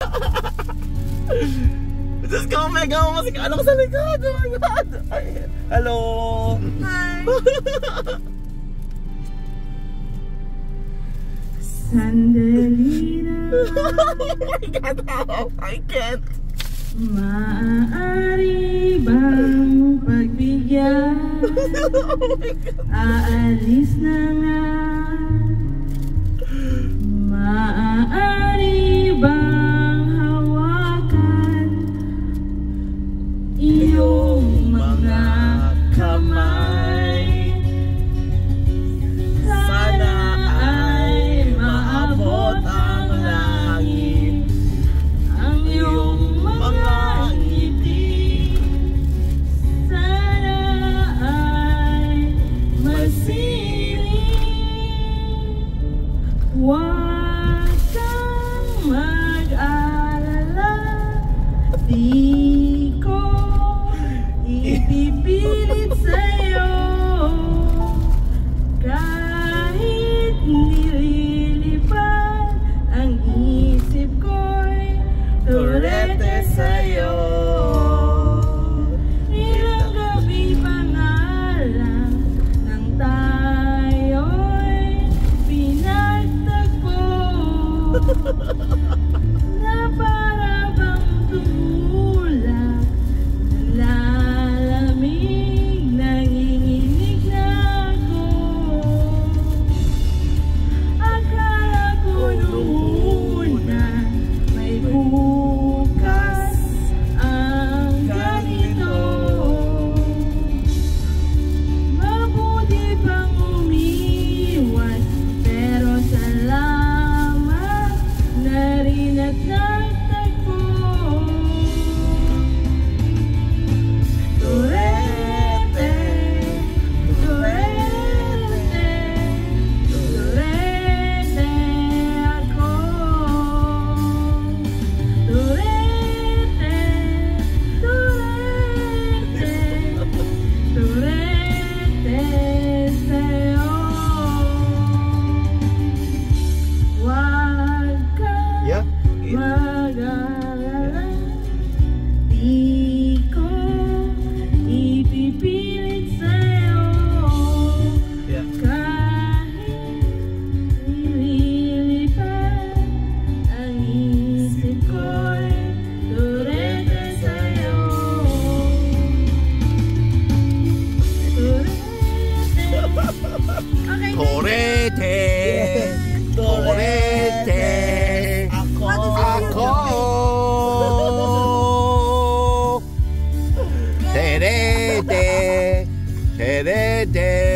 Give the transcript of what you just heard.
Diyos ko, mega masik. Ano ko sa likod? Oh my God. Ay, hello. Hi. Sandali na. Oh my God, I can't. Maaari bang pagbigyan? Oh my God. Aalis na nga. Maaari bang hawakan iyong mga kamay? Sana ay maabot ang langit ang iyong mga ngiti. Sana ay masiling. Huwag kang mag-alala, di ko ipipilit sa'yo. Kahit nililipad ang isip ko'y turete sa'yo. Ilang gabi pa nga lang nang tayo'y pinagtagpo, na para bang tumulak, nalalamig, nanginginig na ako. Akala ko nung una may bukas ang ganito. Mabuti pang umiwas, pero salamat na rin at nagtagpo. Turete, turete, turete ako. Turete, turete, turete sa'yo. Huwag kang Yeah. mag-alala, di ko ipipilit sa'yo. Yeah. Kahit nililipad ang isip ko'y turete sa'yo. Turete. Okay, Torete. Torete. Ako. Terete. Terete.